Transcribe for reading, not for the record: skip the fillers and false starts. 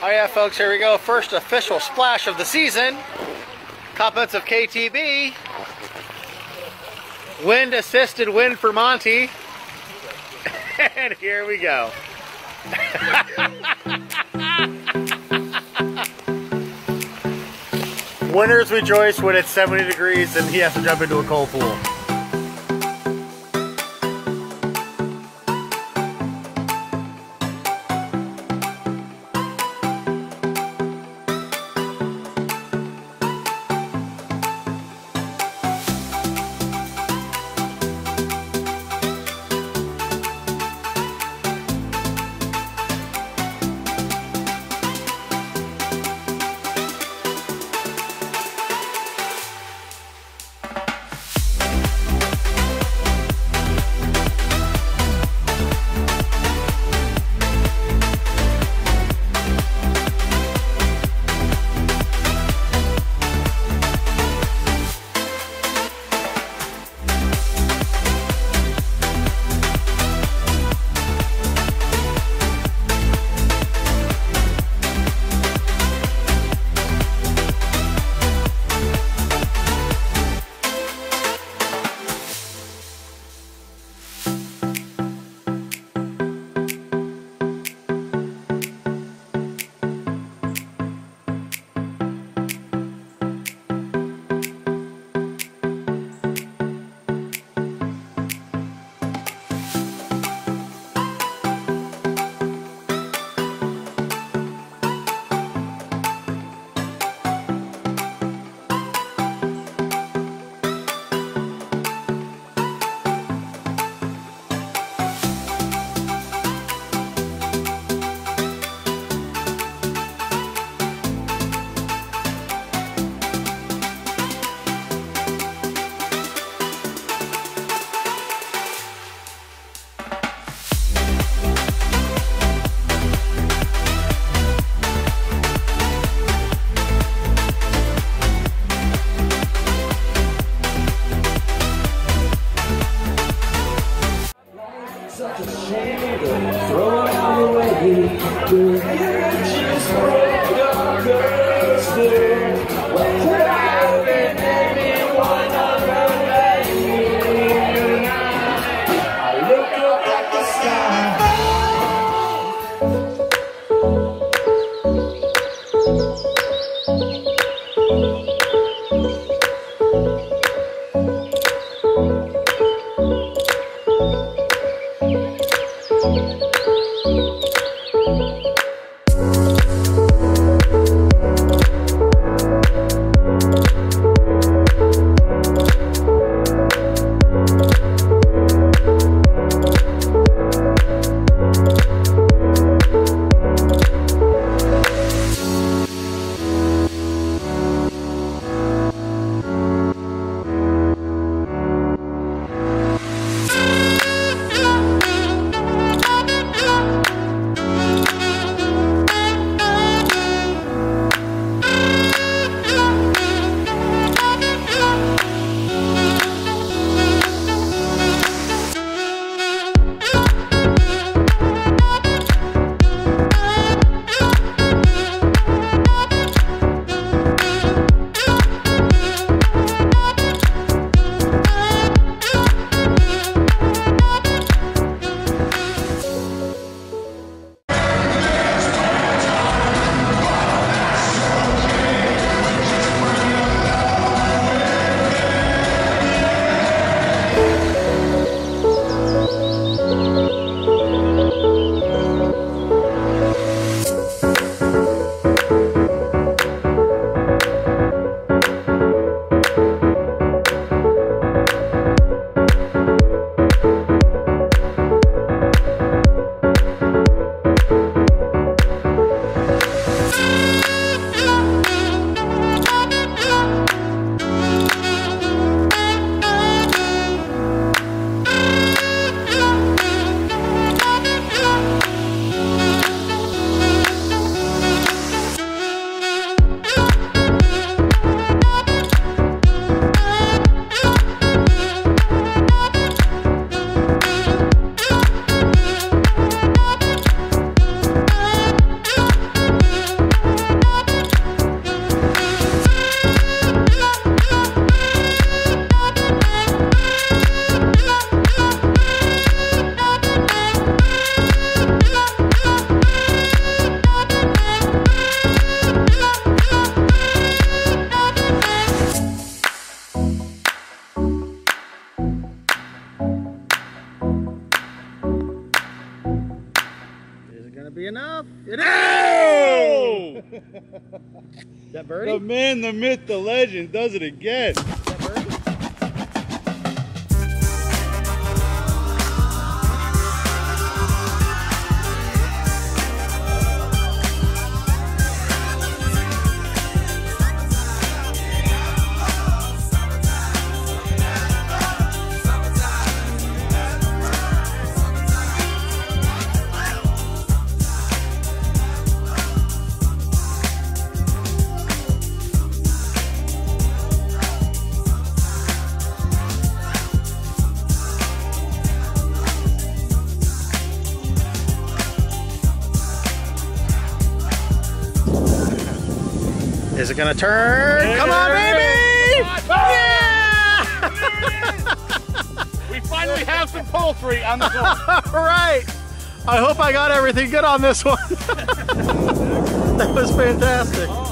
Oh yeah, folks, here we go. First official splash of the season. Compliments of KTB. Wind assisted win for Monty. And here we go. Winners rejoice when it's 70 degrees and he has to jump into a cold pool. that birdie? The man, the myth, the legend does it again. That birdie? Is it gonna turn? Come on, baby! Yeah! We finally have some poultry on the floor. All right. I hope I got everything good on this one. That was fantastic.